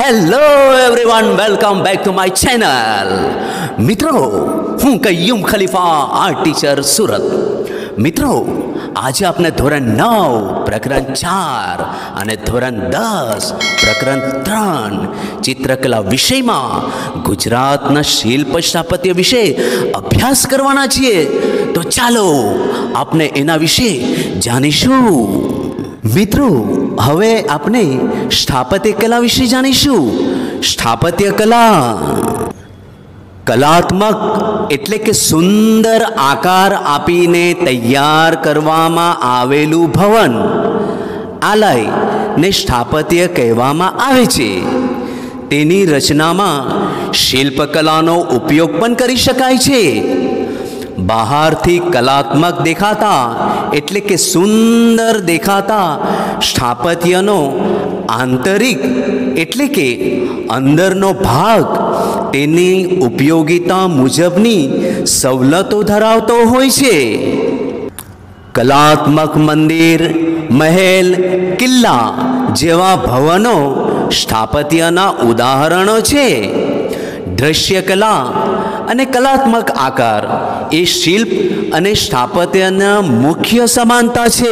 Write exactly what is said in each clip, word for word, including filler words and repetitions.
Hello everyone, welcome back to my channel. મિત્રો, હું Qayyum Khalifa, art teacher, Surat. મિત્રો, આજે આપણે ધોરણ નવ પ્રકરણ ચાર અને ધોરણ દસ પ્રકરણ ત્રણ ચિત્રકલા વિષયમાં ગુજરાતના શિલ્પ સ્થાપત્ય વિશે અભ્યાસ કરવાના છીએ. તો ચાલો આપણે એના વિશે જાણીશું. મિત્રો, હવે આપણે સ્થાપત્ય કલા વિશે જાણીશું. સ્થાપત્ય કલા કલાત્મક એટલે કે સુંદર આકાર આપીને તૈયાર કરવામાં આવેલું ભવન, આલય ને સ્થાપત્ય કહેવામાં આવે છે. તેની રચનામાં શિલ્પકલાનો ઉપયોગ પણ કરી શકાય છે. બહારથી કલાત્મક દેખાતા એટલે કે સુંદર દેખાતા સ્થાપત્યનો આંતરિક એટલે કે અંદરનો ભાગ તેની ઉપયોગિતા મુજબની સવલતો ધરાવતો હોય છે. કલાત્મક મંદિર, મહેલ, કિલ્લા જેવા ભવનો સ્થાપત્યના ઉદાહરણો છે. દ્રશ્ય કલા અને કલાત્મક આકાર એ શિલ્પ અને સ્થાપત્યના મુખ્ય સમાનતા છે.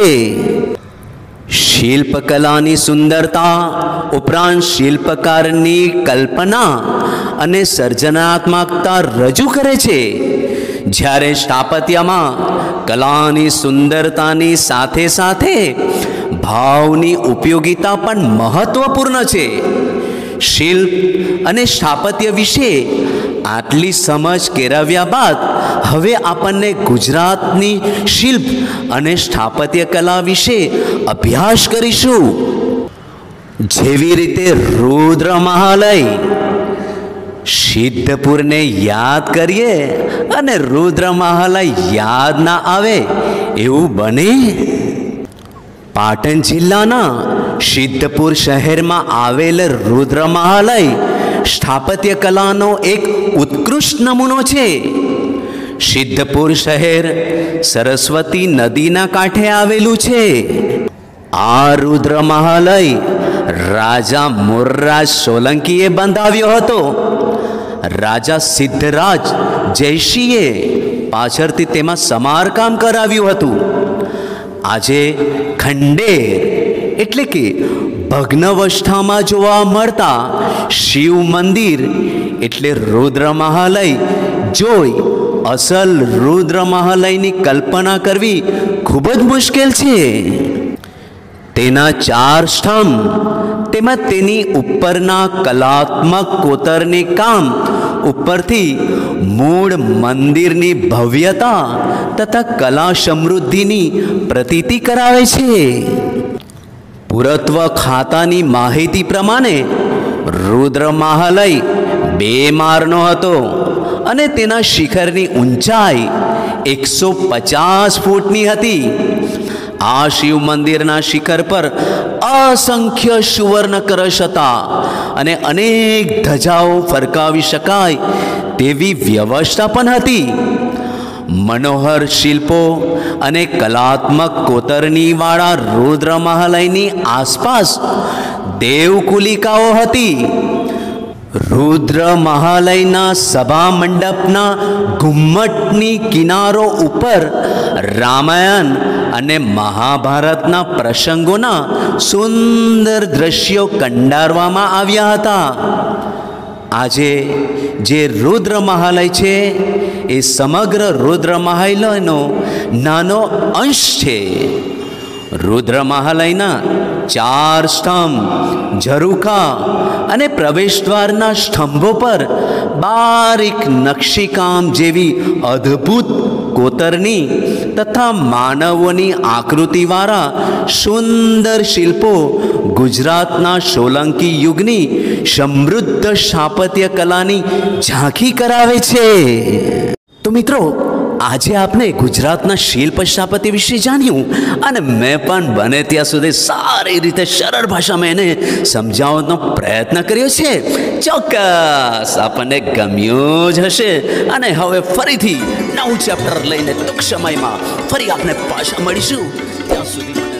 શિલ્પકલાની સુંદરતા ઉપરાંત શિલ્પકારની કલ્પના અને સર્જનાત્મકતા રજૂ કરે છે, જ્યારે સ્થાપત્યમાં કલાની સુંદરતાની સાથે સાથે ભાવની ઉપયોગિતા પણ મહત્વપૂર્ણ છે. શિલ્પ અને સ્થાપત્ય વિશે આટલી સમજ કેળવ્યા બાદ હવે આપણને ગુજરાતની શિલ્પ અને સ્થાપત્ય કલા વિશે અભ્યાસ કરીશું. જેવી રીતે રુદ્ર મહાલય, સિદ્ધપુરને યાદ કરીએ અને રુદ્ર મહાલય યાદ ના આવે એવું બને? પાટણ જિલ્લાના સિદ્ધપુર શહેરમાં આવેલ રુદ્ર મહાલય સ્થાપત્ય કલાનો એક ઉત્કૃષ્ટ નમૂનો છે. સિદ્ધપુર શહેર સરસ્વતી નદીના કાંઠે આવેલું છે. આ રુદ્ર મહાલય રાજા મુર્રાજ સોલંકીએ બંધાવ્યો હતો. રાજા સિદ્ધરાજ જયસિંહે પાછળથી તેમાં સમારકામ કરાવ્યું હતું. આજે ખંડેર એટલે કે ભગ્નાવસ્થામાં જોવા મળતા શિવ મંદિર એટલે રુદ્ર મહાલય જોઈ અસલ રુદ્ર મહાલયની કલ્પના કરવી ખૂબ જ મુશ્કેલ છે. તેના ચાર સ્તંભ તેમજ તેની ઉપરના કલાત્મક કોતરણી કામ ઉપરથી મૂળ મંદિરની ભવ્યતા તથા કલા સમૃદ્ધિની પ્રતીતિ કરાવે છે. પુરાતત્વ ખાતાની માહિતી પ્રમાણે રુદ્ર મહાલય બે માળનો હતો અને તેના શિખરની ઊંચાઈ એકસો પચાસ ફૂટની હતી. આ શિવ મંદિરના શિખર પર અસંખ્ય સુવર્ણ કળશ હતા અને અનેક ધજાઓ ફરકાવી શકાય તેવી વ્યવસ્થા પણ હતી. મનોહર શિલ્પો અને કલાત્મક કોતરણીવાળા રુદ્ર મહાલયની આસપાસ દેવકુલિકાઓ હતી. રુદ્ર મહાલયના સભા મંડપના ઘુમ્મટની કિનારો ઉપર રામાયણ અને મહાભારતના પ્રસંગોના સુંદર દ્રશ્યો કંડારવામાં આવ્યા હતા. આજે જે રુદ્ર મહાલય છે એ સમગ્ર રુદ્ર મહાલયનો નાનો અંશ છે. રુદ્ર મહાલયના ચાર સ્તંભ, ઝરૂખા અને પ્રવેશદ્વારના સ્તંભો પર બારીક નકશીકામ જેવી અદ્ભુત કોતરણી તથા માનવોની આકૃતિવાળા સુંદર શિલ્પો ગુજરાતના સોલંકી યુગની સમૃદ્ધ સ્થાપત્ય કલાની ઝાંખી કરાવે છે. તો મિત્રો, આજે આપણે ગુજરાતના શિલ્પ સ્થાપત્ય વિશે જાણ્યું અને મેં પણ બને ત્યાં સુધી સારી રીતે સરળ ભાષામાં એને સમજાવવાનો પ્રયત્ન કર્યો છે. ચોક્કસ આપણને ગમ્યું જ હશે અને હવે ફરીથી નવું ચેપ્ટર લઈને ટૂંક સમયમાં ફરી આપણે પાછા મળીશું. ત્યાં સુધી